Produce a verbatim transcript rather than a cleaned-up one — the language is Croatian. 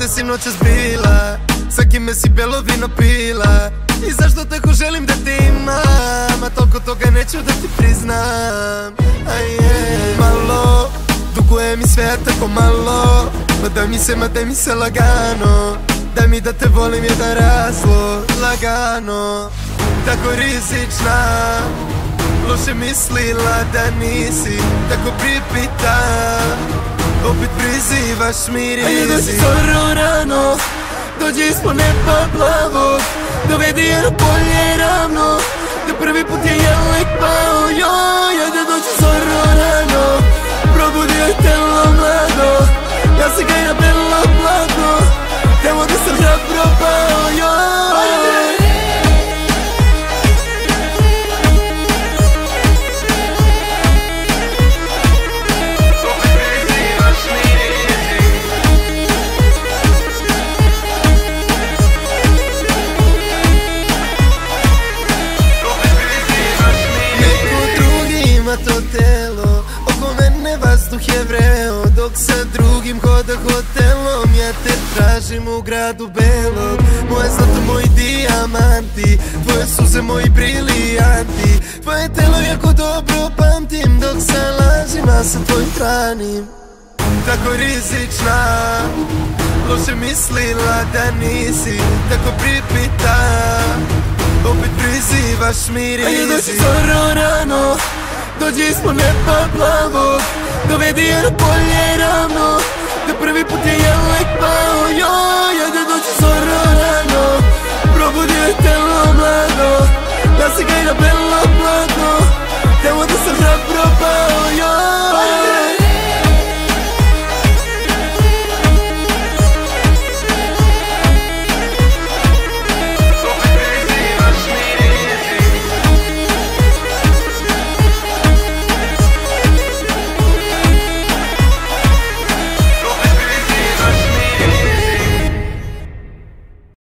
gde si noćas bila, sa kime si belo vino pila i zašto tako želim da te imam, a toliko toga neću da ti priznam. Malo, duguje mi sve tako malo, ma daj mi se, ma daj mi se lagano, daj mi da te volim jedan razlog, lagano. Tako rizična, loše mislila da nisi, tako pripita, opet prizivaš mi rizik. Ajde dođi zoro rano, dođi ispod neba plavog, dovedi je na polje ravno, da prvi put je jelek pao, joj. Ajde dođi zoro rano, probudio je telo mlado, ja se gaj na belo platno, tamo da sam rad propao, joj. To telo, oko mene vazduh je vreo, dok sa drugim hoda hotelom, ja te tražim u gradu belog. Moje zlato, moji dijamanti, tvoje suze, moji brilijanti, tvoje telo jako dobro pamtim, dok sa lažima sa tvojim hranim. Tako rizična, loše mislila da nisi, tako pripita, opet prizivaš mi rizik. Ajde dođi zoro rano, dođi ispod neba plavog, dovedi je na polje ravno, da prvi put je jelek pao, joj. Ajde dođi zoro rano, probudio je telo mlado, ja se gaj na belo platno, tamo da sam rad propao, joj.